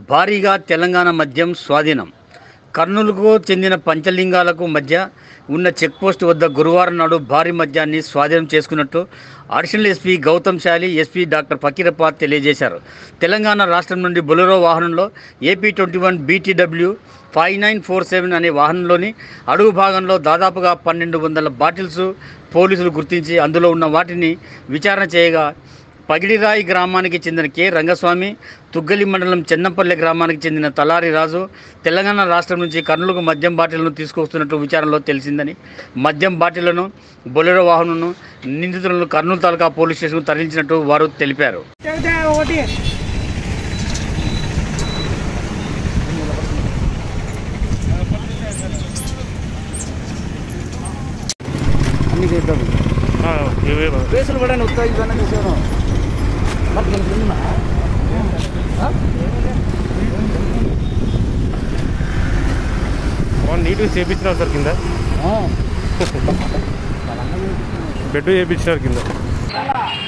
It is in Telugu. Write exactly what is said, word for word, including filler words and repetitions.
భారీగా తెలంగాణ మద్యం స్వాధీనం. కర్నూలుకు చెందిన పంచలింగాలకు మధ్య ఉన్న చెక్పోస్ట్ వద్ద గురువారం నాడు భారీ మద్యాన్ని స్వాధీనం చేసుకున్నట్టు additional SP Gautam Shali, SP doctor Fakirappa తెలియజేశారు. తెలంగాణ రాష్ట్రం నుండి బొలెరో వాహనంలో AP twenty one BTW five nine four seven అనే వాహనంలోని అడుగు భాగంలో దాదాపుగా పన్నెండు వందల బాటిల్స్ పోలీసులు గుర్తించి అందులో ఉన్న వాటిని విచారణ చేయగా పగిడిరాయి గ్రామానికి చెందిన కె రంగస్వామి, తుగ్గలి మండలం చెన్నంపల్లె గ్రామానికి చెందిన తలారి రాజు తెలంగాణ రాష్ట్రం నుంచి కర్నూలుకు మద్యం బాటిళ్లను తీసుకొస్తున్నట్టు విచారణలో తెలిసిందని, మద్యం బాటిళ్లను బొలెరో వాహనంను నిందితులను కర్నూలు తాలూకా పోలీస్ స్టేషన్కు తరలించినట్టు వారు తెలిపారు. కేసులు కూడా ఉత్తేజన చేశాను. నీట్గా చేయించినారు సార్, కింద బెడ్ చేయించినారు కింద.